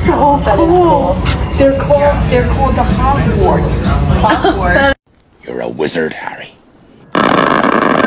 So that is cool. They're called the Hogwart. Hogwart. You're a wizard, Harry.